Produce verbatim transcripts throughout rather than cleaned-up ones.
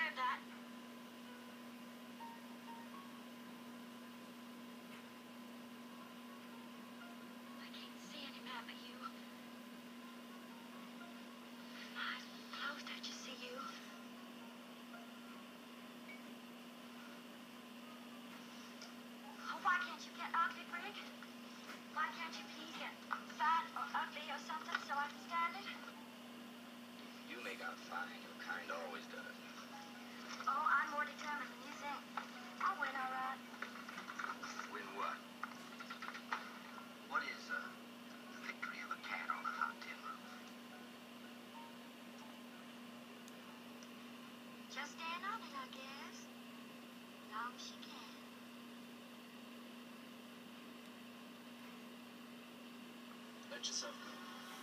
care of that. I can't see any man but you. My eyes closed, I just see you. Oh, why can't you get ugly, Brig? Why can't you please get fat or ugly or something so I can stand it? You make out fine. Your kind always does. Oh, I'm more determined than you think. I'll win, all right. Win what? What is, uh, the victory of a cat on a hot tin roof? Just stand on it, I guess. Long as she can. Let yourself go.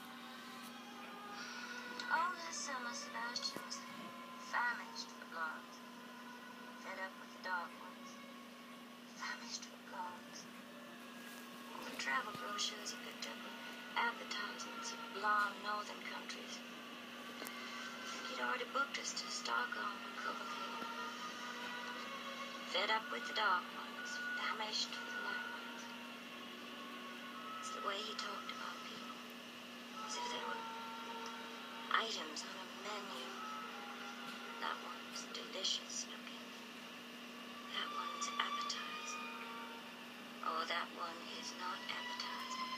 All this summer, Sebastian was famished for blogs. Fed up with the dog ones. Famished for blogs. All the travel brochures he picked up were advertisements of blonde northern countries. I think he'd already booked us to Stockholm and Copenhagen. Fed up with the dog ones. Famished for the light ones. It's the way he talked about people. As if they were items on a menu. That one's delicious looking. That one's appetizing. Oh, that one is not appetizing.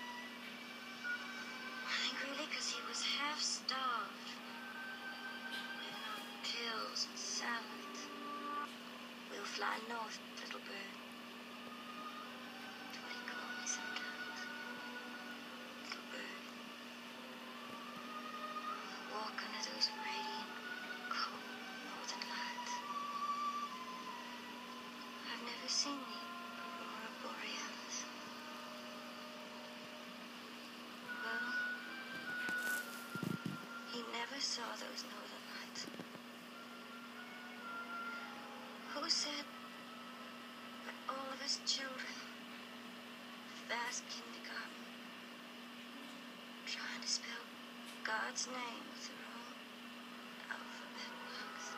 I think really because he was half starved. Living on pills and salads. We'll fly north, little bird. That's what he called me sometimes. Little bird. Walk under those radiant, cold northern lights. I've never seen the aurora borealis. Well, he never saw those northern lights. Who said that all of us children, vast kindergarten, trying to spell God's name with their own alphabet marks?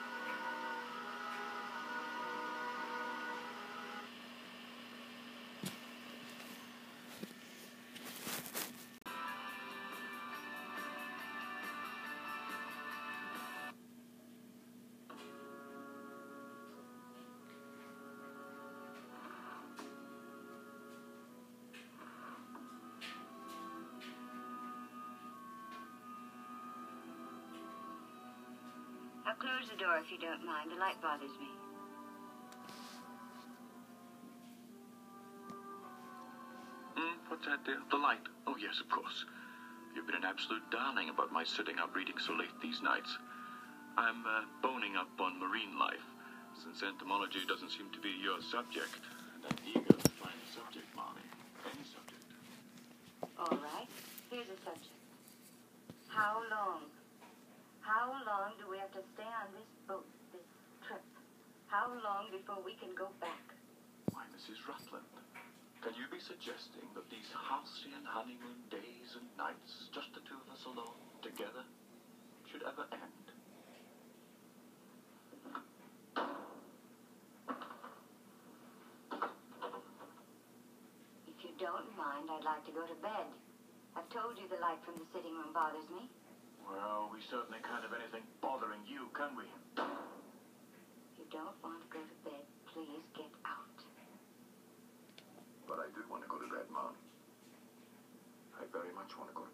I'll close the door if you don't mind. The light bothers me. Hmm, what's that there? The light. Oh, yes, of course. You've been an absolute darling about my sitting up reading so late these nights. I'm uh, boning up on marine life, since entomology doesn't seem to be your subject. And I'm eager to find a subject, Mommy. Any subject. All right. Here's a subject. How long? How long do we have to stay on this boat, this trip? How long before we can go back? Why, Missus Rutland, can you be suggesting that these halcyon honeymoon days and nights, just the two of us alone, together, should ever end? If you don't mind, I'd like to go to bed. I've told you the light from the sitting room bothers me. Well, we certainly can't have anything bothering you, can we? If you don't want to go to bed, please get out. But I do want to go to bed, Mom. I very much want to go to